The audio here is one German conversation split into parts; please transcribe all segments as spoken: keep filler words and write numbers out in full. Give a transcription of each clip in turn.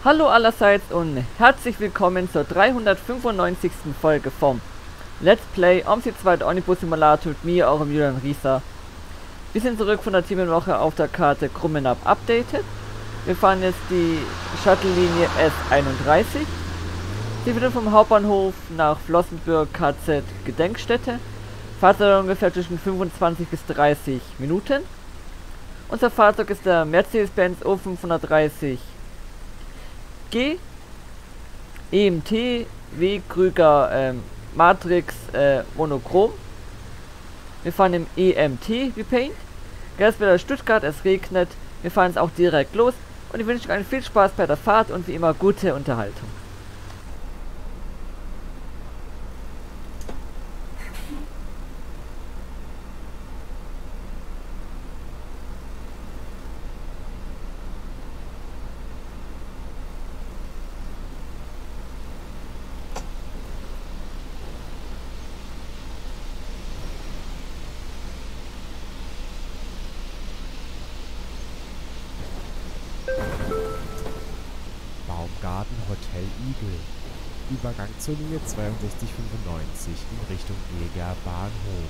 Hallo allerseits und herzlich willkommen zur dreihundertfünfundneunzigsten Folge vom Let's Play O M S I zwei Omnibus Simulator mit mir, eurem Julian Rieser. Wir sind zurück von der Themenwoche auf der Karte Krummenab Updated. Wir fahren jetzt die Shuttle-Linie S einunddreißig. Sie führt vom Hauptbahnhof nach Flossenbürg K Z Gedenkstätte. Fahrzeit ungefähr zwischen fünfundzwanzig bis dreißig Minuten. Unser Fahrzeug ist der Mercedes-Benz O fünfhundertdreißig G E M T W Krüger ähm, Matrix äh, Monochrom. Wir fahren im E M T Repaint. Jetzt wieder Stuttgart, es regnet. Wir fahren jetzt auch direkt los und ich wünsche euch viel Spaß bei der Fahrt und wie immer gute Unterhaltung. Baumgarten Hotel Igel. Übergang zur Linie zweiundsechzig fünfundneunzig in Richtung Eger Bahnhof.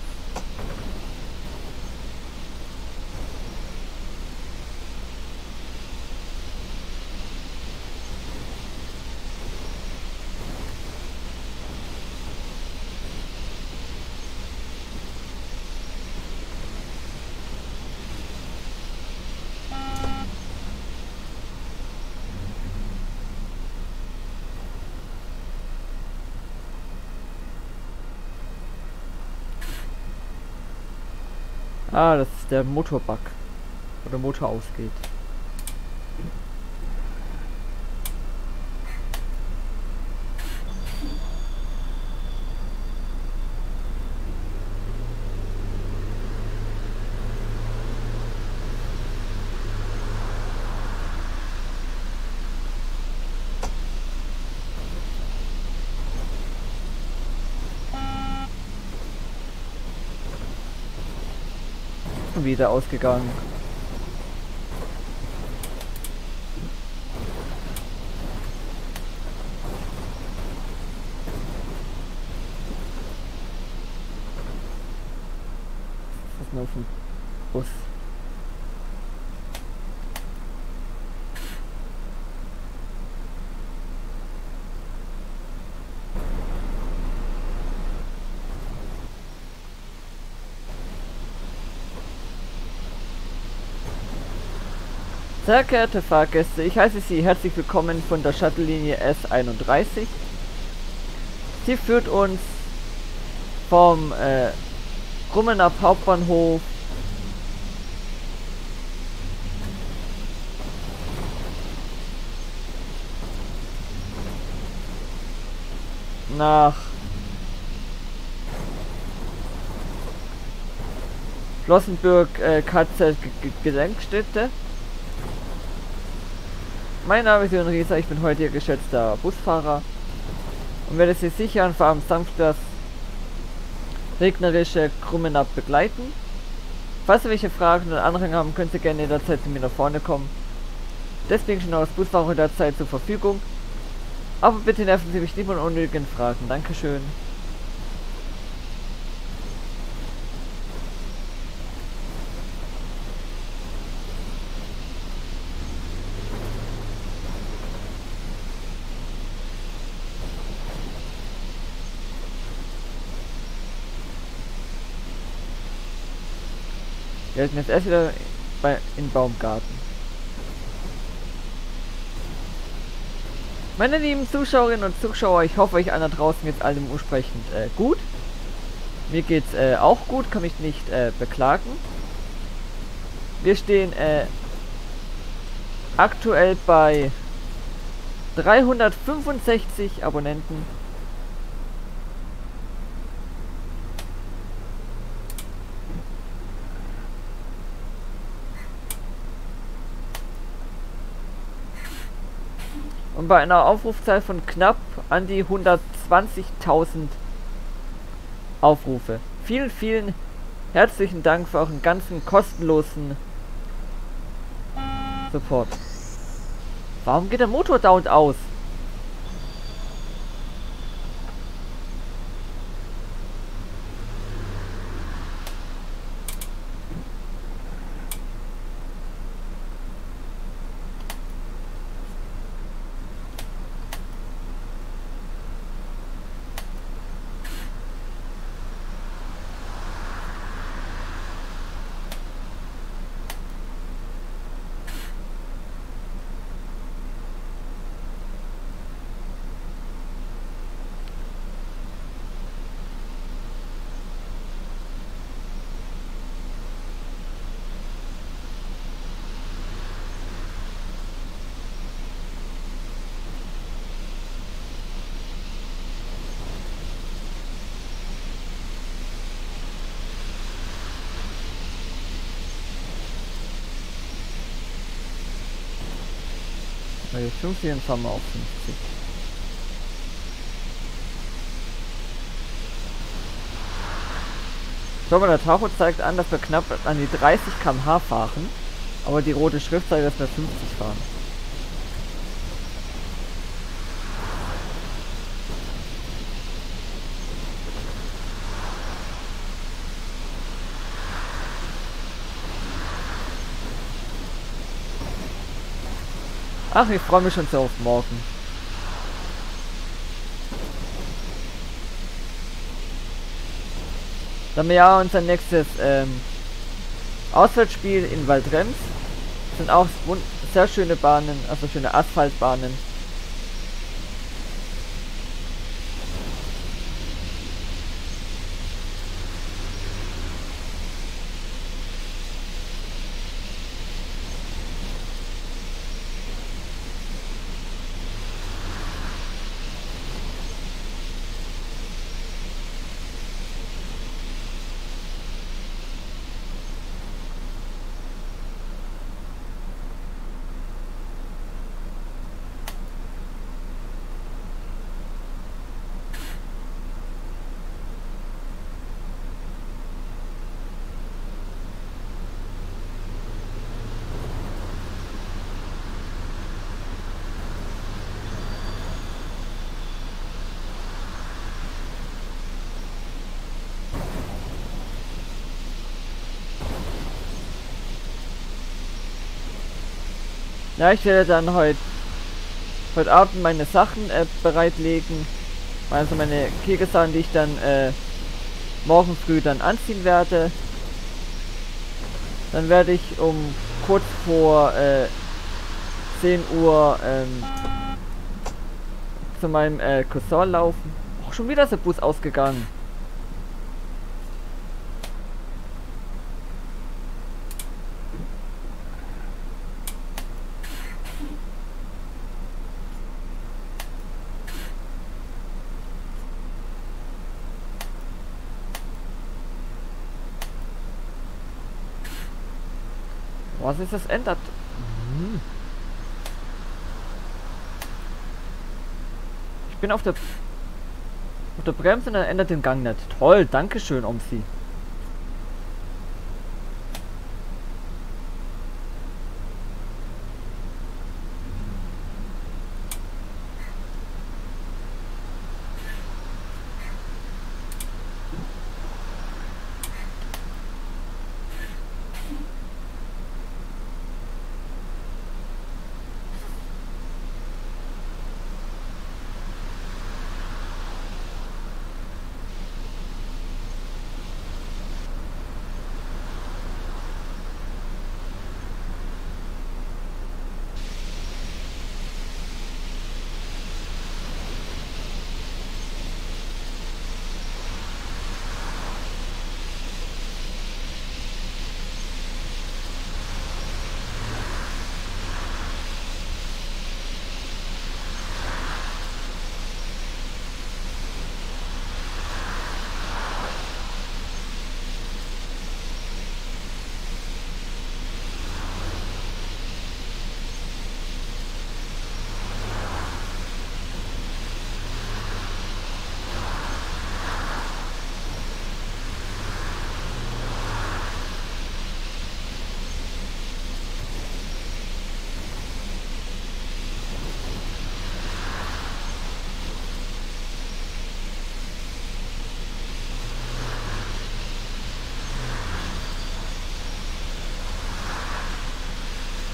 Ah, das ist der Motorbug, wo der Motor ausgeht. Wieder ausgegangen. Was ist denn auf dem Bus? Sehr geehrte Fahrgäste, ich heiße Sie herzlich willkommen von der Shuttle-Linie S einunddreißig. Sie führt uns vom äh, Krummenab Hauptbahnhof nach Flossenbürg äh, K Z Gedenkstätte. Mein Name ist Julian Rieser, ich bin heute Ihr geschätzter Busfahrer und werde Sie sicher und vor allem sanft das regnerische Krummenab begleiten. Falls Sie welche Fragen oder Anregungen haben, können Sie gerne jederzeit zu mir nach vorne kommen. Deswegen schon als Busfahrer jederzeit zur Verfügung. Aber bitte nerven Sie mich nicht mit unnötigen Fragen. Dankeschön. Wir sind jetzt erst wieder bei, in Baumgarten. Meine lieben Zuschauerinnen und Zuschauer, ich hoffe euch allen da draußen jetzt allem entsprechend äh, gut. Mir geht's äh, auch gut, kann mich nicht äh, beklagen. Wir stehen äh, aktuell bei dreihundertfünfundsechzig Abonnenten. Und bei einer Aufrufzahl von knapp an die hundertzwanzigtausend Aufrufe. Vielen, vielen herzlichen Dank für euren ganzen kostenlosen Support. Warum geht der Motor dauernd aus? Bei fünfzig und fahren wir auf fünfzig. Schau mal, der Tacho zeigt an, dass wir knapp an die dreißig Kilometer pro Stunde fahren, aber die rote Schrift zeigt, dass wir fünfzig fahren. Ach, ich freue mich schon so auf morgen. Dann haben wir ja unser nächstes ähm, Auswärtsspiel in Waldrems. Das sind auch sehr schöne Bahnen, also schöne Asphaltbahnen. Ja, ich werde dann heute heute Abend meine Sachen äh, bereitlegen. Also meine Kegelsachen, die ich dann äh, morgen früh dann anziehen werde. Dann werde ich um kurz vor äh, zehn Uhr ähm, zu meinem äh, Cousin laufen. Oh, schon wieder ist der Bus ausgegangen. Was ist das ändert? Hm. Ich bin auf der auf der Bremse und dann ändert den Gang nicht. Toll, dankeschön, Omsi.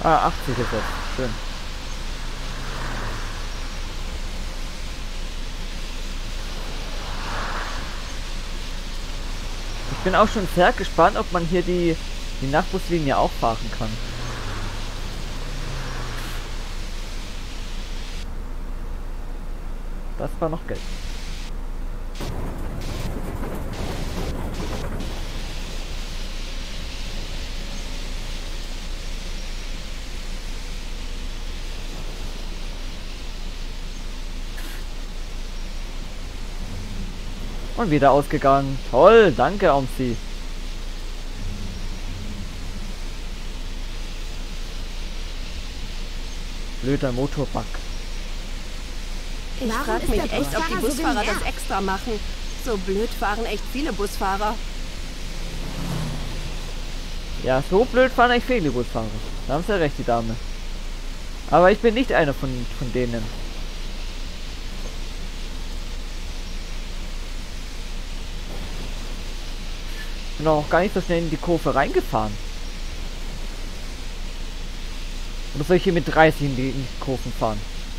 Ah, achtzig ist jetzt. Schön. Ich bin auch schon sehr gespannt, ob man hier die, die Nachtbuslinie auch fahren kann. Das war noch Geld. Und wieder ausgegangen. Toll, danke, Omsi. Blöder Motorbug. Ich frage mich echt, ob die Busfahrer das extra machen. So blöd fahren echt viele Busfahrer. Ja, so blöd fahren echt viele Busfahrer. Da haben sie ja recht, die Dame. Aber ich bin nicht einer von, von denen. Ich bin auch gar nicht so schnell in die Kurve reingefahren. Oder soll ich hier mit dreißig in die, in die Kurven fahren?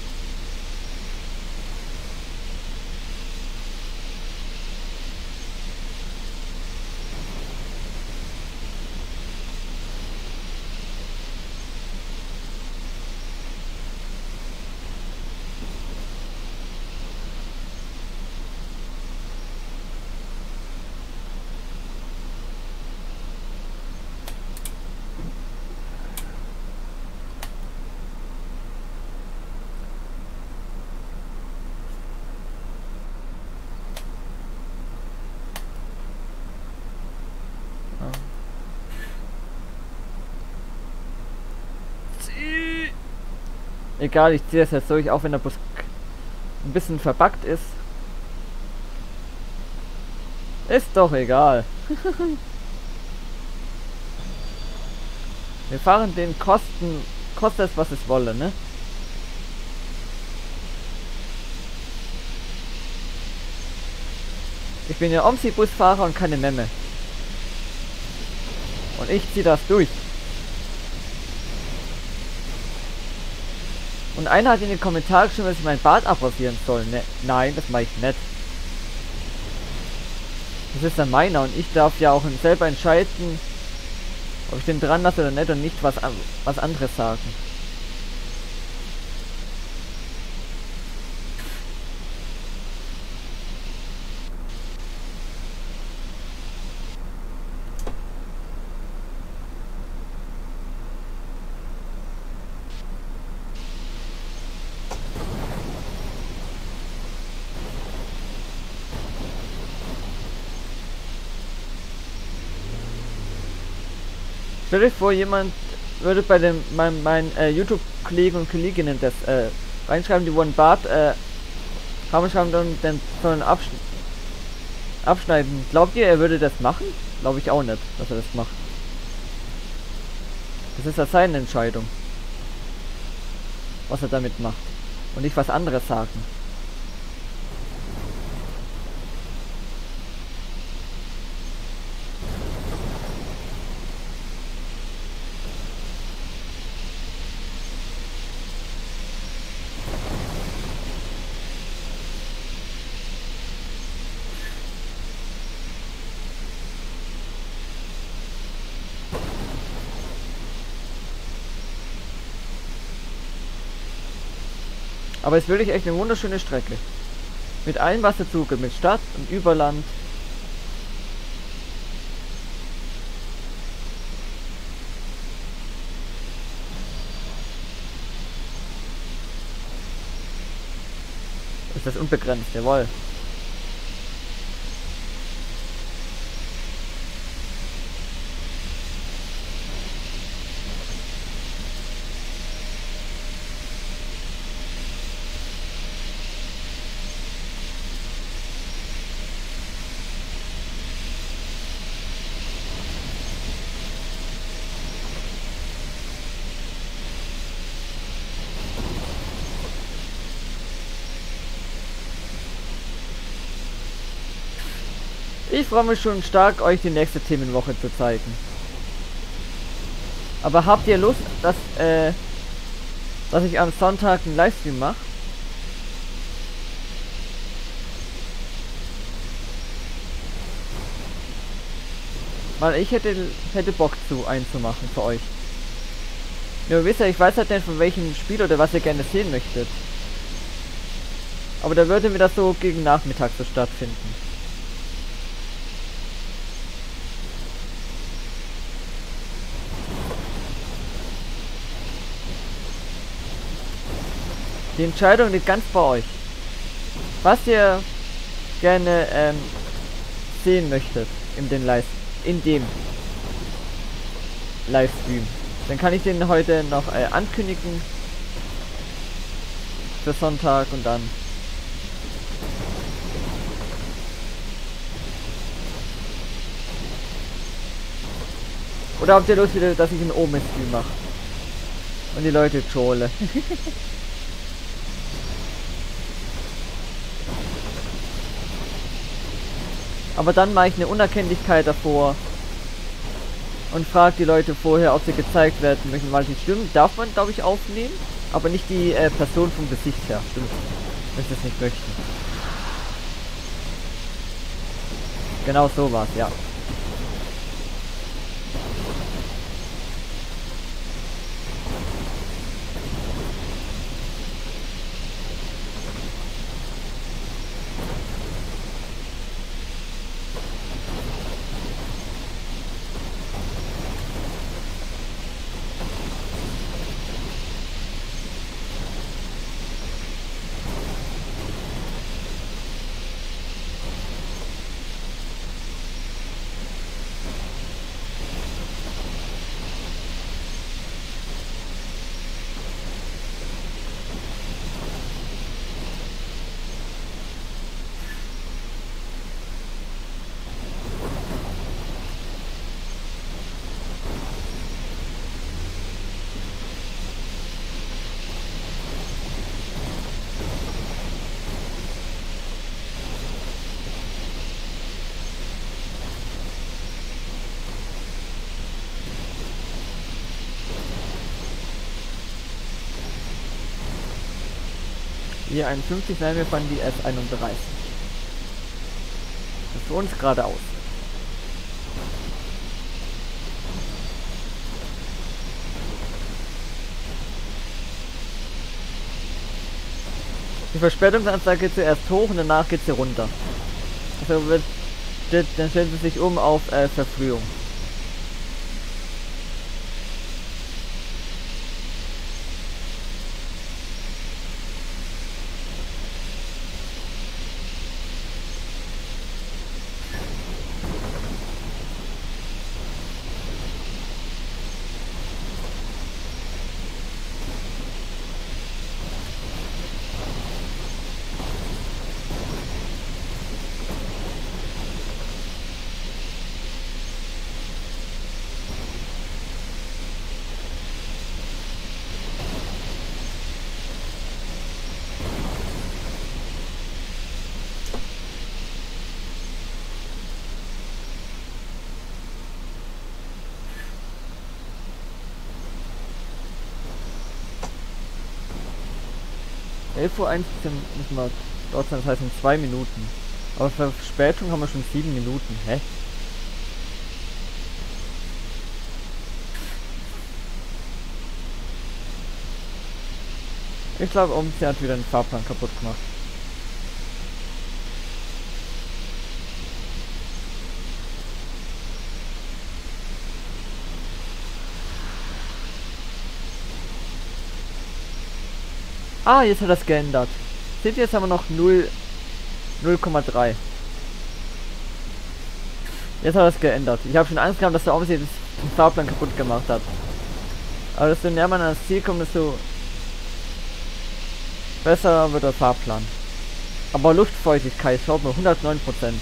Egal, ich ziehe es jetzt durch, auch wenn der Bus ein bisschen verbuggt ist. Ist doch egal. Wir fahren den Kosten, kostet es was es wolle, ne? Ich bin ja Omsi-Busfahrer und keine Memme. Und ich ziehe das durch. Und einer hat in den Kommentaren geschrieben, dass ich mein Bart abrasieren soll. Ne, nein, das mache ich nicht. Das ist dann meiner und ich darf ja auch selber entscheiden, ob ich den dran lasse oder nicht und nicht was, was anderes sagen. Stell dir vor, jemand würde bei dem mein, mein äh, YouTube-Kollegen und Kolleginnen das äh, reinschreiben, die wollen Bart äh, haben schreiben und dann sollen absch abschneiden. Glaubt ihr, er würde das machen? Glaube ich auch nicht, dass er das macht. Das ist ja seine Entscheidung, was er damit macht. Und nicht was anderes sagen. Aber es ist wirklich echt eine wunderschöne Strecke. Mit allem, was dazu gehört. Mit Stadt und Überland. Ist das unbegrenzt, jawohl. Ich freue mich schon stark, euch die nächste Themenwoche zu zeigen. Aber habt ihr Lust, dass, äh, dass ich am Sonntag einen Livestream mache? Weil ich hätte, hätte Bock zu einzumachen für euch. Nur wisst ihr, ich weiß halt nicht von welchem Spiel oder was ihr gerne sehen möchtet. Aber da würde mir das so gegen Nachmittag so stattfinden. Die Entscheidung liegt ganz bei euch. Was ihr gerne ähm, sehen möchtet in, den Live in dem Livestream. Dann kann ich den heute noch äh, ankündigen. Für Sonntag und dann. Oder habt ihr Lust wieder, dass ich einen Omen-Stream mache? Und die Leute trolle. Aber dann mache ich eine Unerkennlichkeit davor und frage die Leute vorher, ob sie gezeigt werden möchten, weil die Stimmen darf man, glaube ich, aufnehmen, aber nicht die äh, Person vom Gesicht her. Stimmt, wenn sie es nicht möchten. Genau so war's, ja. Die einundfünfzig nehmen wir von die S einunddreißig. Das ist für uns geradeaus. Die Verspätungsanzeige geht zuerst hoch und danach geht sie runter. Also wird, dann stellt sie sich um auf äh, Verfrühung. elf Uhr eins müssen wir dort sein, das heißt in zwei Minuten. Aber für Verspätung haben wir schon sieben Minuten. Hä? Ich glaube, oben sie hat wieder den Fahrplan kaputt gemacht. Ah, jetzt hat das geändert. Seht ihr, jetzt haben wir noch null Komma drei. Jetzt hat das geändert. Ich habe schon Angst gehabt, dass der Omsi den Fahrplan kaputt gemacht hat. Aber desto näher man ans Ziel kommt, desto besser wird der Fahrplan. Aber Luftfeuchtigkeit, schaut mal, hundertneun Prozent.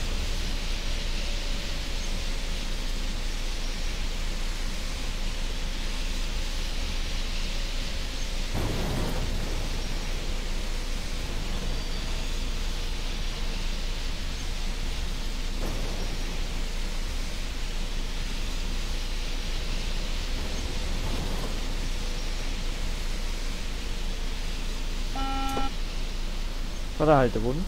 war der Haltewunsch.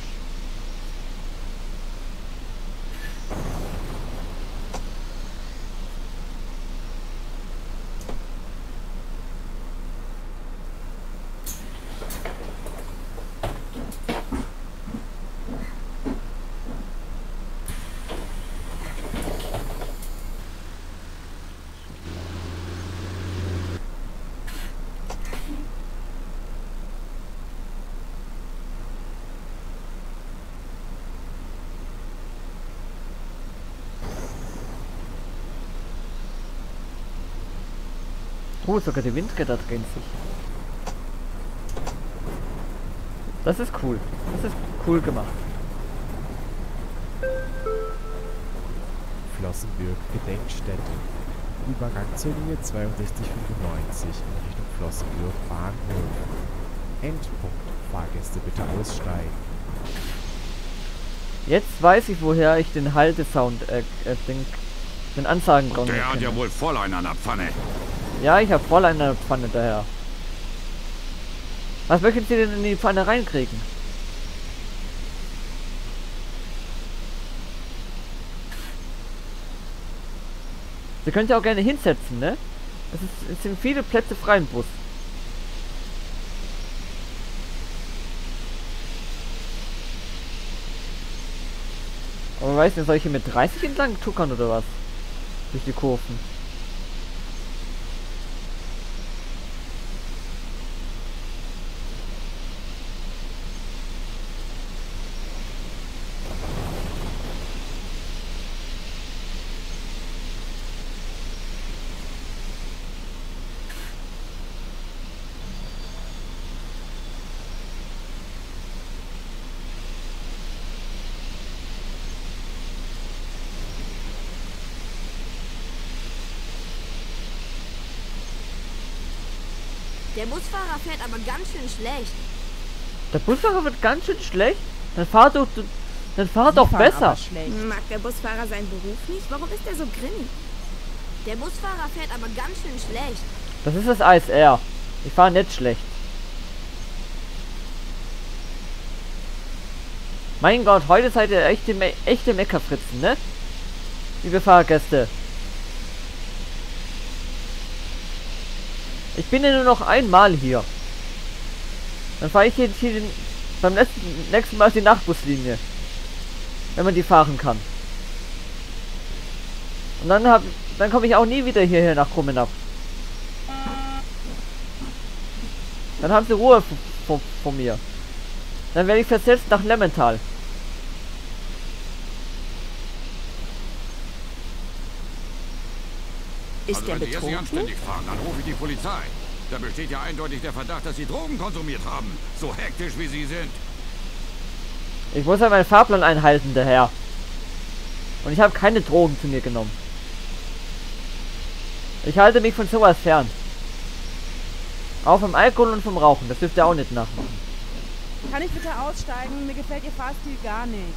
Oh, sogar die Windräder drehen sich. Das ist cool. Das ist cool gemacht. Flossenbürg Gedenkstätte. Übergang zur Linie zweiundsechzig fünfundneunzig in Richtung Flossenbürg Bahnhof. Endpunkt. Fahrgäste bitte aussteigen. Jetzt weiß ich, woher ich den Haltesound, äh, äh den, den Ansagenton Der hat kenne. ja wohl voll einen an der Pfanne. Ja, ich habe voll eine Pfanne daher. Was möchten Sie denn in die Pfanne reinkriegen? Sie können sich auch gerne hinsetzen, ne? Es, ist, es sind viele Plätze frei im Bus. Aber weißt du, soll ich hier mit dreißig entlang tuckern oder was? Durch die Kurven. Der Busfahrer fährt aber ganz schön schlecht. Der Busfahrer wird ganz schön schlecht? Dann fahr doch, dann fahr doch besser. Mag der Busfahrer seinen Beruf nicht? Warum ist er so grimmig? Der Busfahrer fährt aber ganz schön schlecht. Das ist das A S R. Ich fahre nicht schlecht. Mein Gott, heute seid ihr echte, Me echte Meckerfritzen, ne? Liebe Fahrgäste. Ich bin ja nur noch einmal hier. Dann fahre ich jetzt hier den, beim letzten, nächsten Mal die Nachtbuslinie. Wenn man die fahren kann. Und dann hab, dann komme ich auch nie wieder hierher nach Krummenab. Dann haben sie Ruhe von mir. Dann werde ich versetzt nach Lemmental. Ist Also der wenn Sie jetzt nicht betrunken? anständig fahren, dann rufe ich die Polizei. Da besteht ja eindeutig der Verdacht, dass Sie Drogen konsumiert haben. So hektisch wie Sie sind. Ich muss ja meinen Fahrplan einhalten, der Herr. Und ich habe keine Drogen zu mir genommen. Ich halte mich von sowas fern. Auch vom Alkohol und vom Rauchen. Das dürft ihr auch nicht nachmachen. Kann ich bitte aussteigen? Mir gefällt Ihr Fahrstil gar nicht.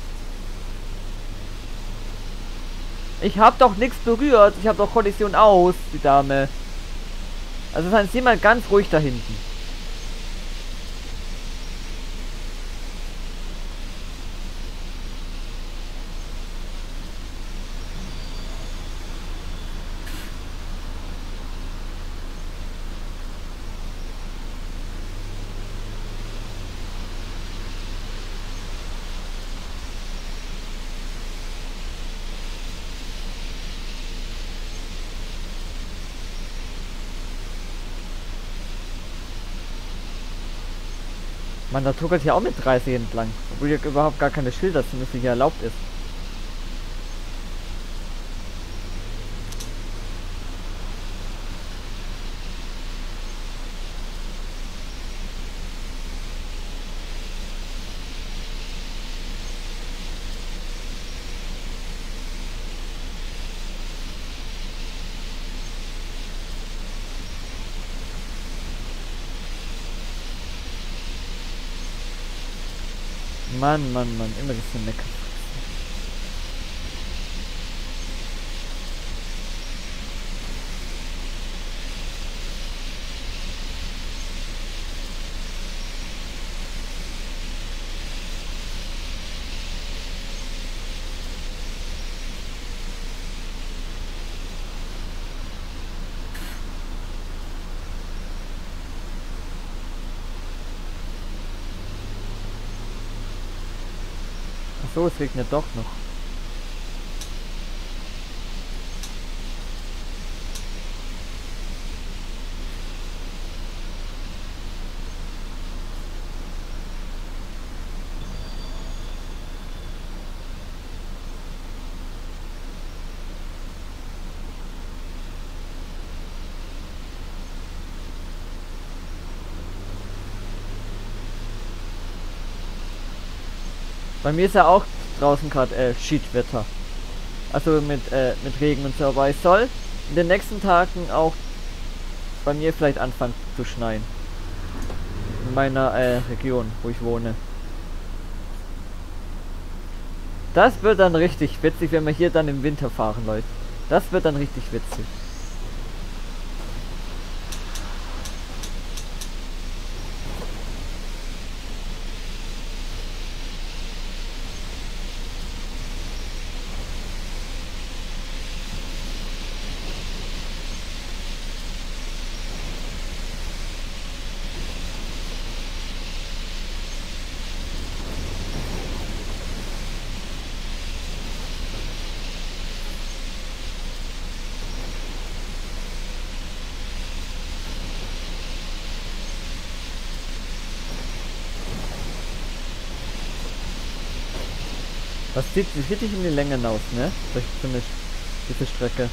Ich habe doch nichts berührt. Ich habe doch Kollision aus, die Dame. Also seien Sie mal ganz ruhig da hinten. Man, da tuckert hier auch mit dreißig entlang. Obwohl hier überhaupt gar keine Schilder sind, dass hier erlaubt ist. Mann, Mann, Mann, immer diese Mecker. So, es regnet doch noch. Bei mir ist ja auch draußen gerade äh, Schiedwetter. Also mit, äh, mit Regen und so. Aber es soll in den nächsten Tagen auch bei mir vielleicht anfangen zu schneien. In meiner äh, Region, wo ich wohne. Das wird dann richtig witzig, wenn wir hier dann im Winter fahren, Leute. Das wird dann richtig witzig. Das sieht sich richtig in die Länge hinaus, ne? Das ist ziemlich diese Strecke.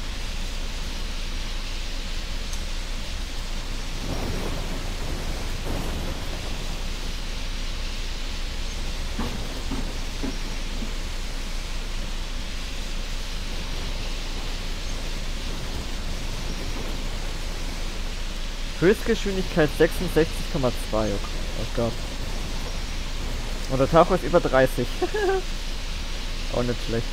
Höchstgeschwindigkeit sechsundsechzig Komma zwei. Oh Gott. Und der Tacho ist über dreißig. Auch nicht schlecht.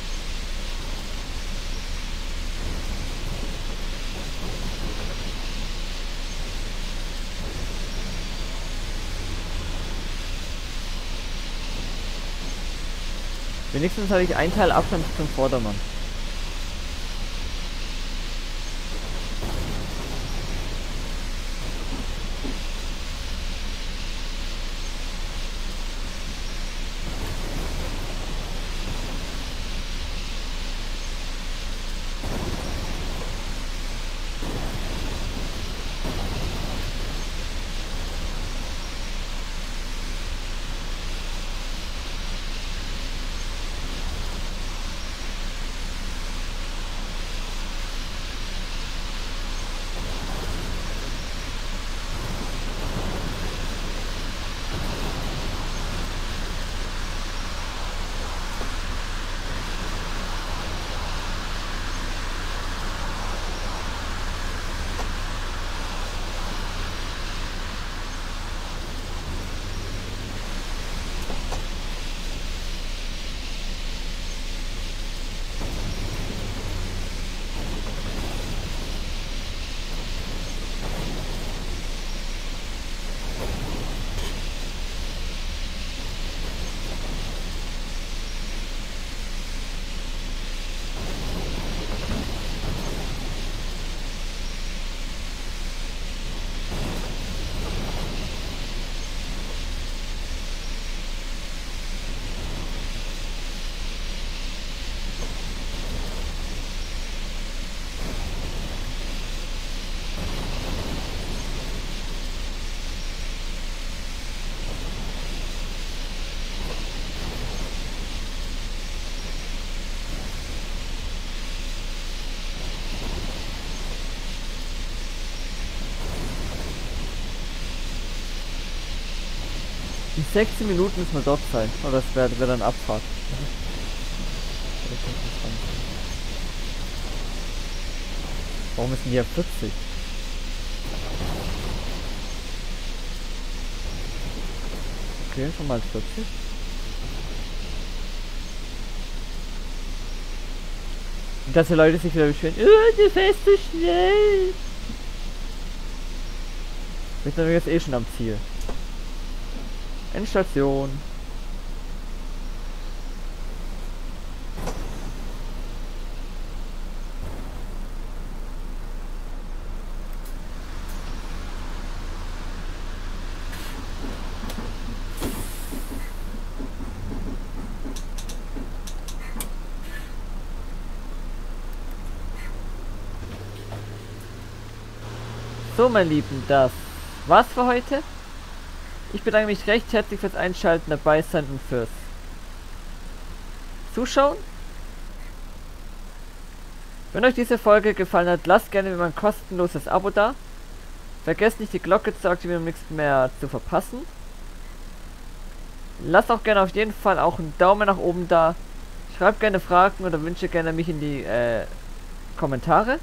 Wenigstens hatte ich einen Teil Abstand zum Vordermann. In sechzehn Minuten müssen wir dort sein. Oder das wäre wär dann Abfahrt. Warum ist denn hier vierzig? Okay, schon mal vierzig. Und dass die Leute sich wieder beschweren, oh, du fährst so schnell. Wir sind jetzt eh schon am Ziel. Endstation. So, mein Lieben, das war's für heute. Ich bedanke mich recht herzlich fürs Einschalten, dabei sein und fürs Zuschauen. Wenn euch diese Folge gefallen hat, lasst gerne mir ein kostenloses Abo da. Vergesst nicht die Glocke zu aktivieren, um nichts mehr zu verpassen. Lasst auch gerne auf jeden Fall auch einen Daumen nach oben da. Schreibt gerne Fragen oder Wünsche gerne mich in die äh, Kommentare.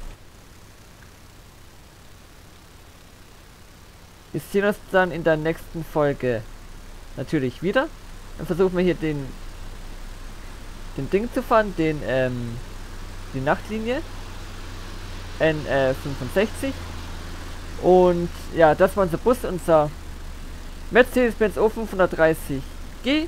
Wir sehen uns dann in der nächsten Folge natürlich wieder. Dann versuchen wir hier den den Ding zu fahren, den ähm, die Nachtlinie N fünfundsechzig. Und ja, das war unser Bus, unser Mercedes-Benz O fünfhundertdreißig G.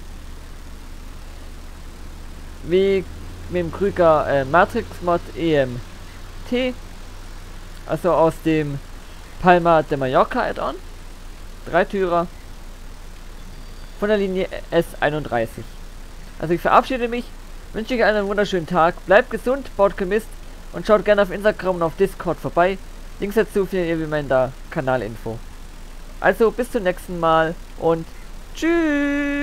Wie mit dem Krüger äh, Matrix Mod E M T. Also aus dem Palma de Mallorca Add-on. Dreitürer. Von der Linie S einunddreißig. Also ich verabschiede mich. Wünsche euch einen wunderschönen Tag. Bleibt gesund, baut kein Mist. Und schaut gerne auf Instagram und auf Discord vorbei. Links dazu findet ihr wie immer in der Kanalinfo. Also bis zum nächsten Mal und tschüss.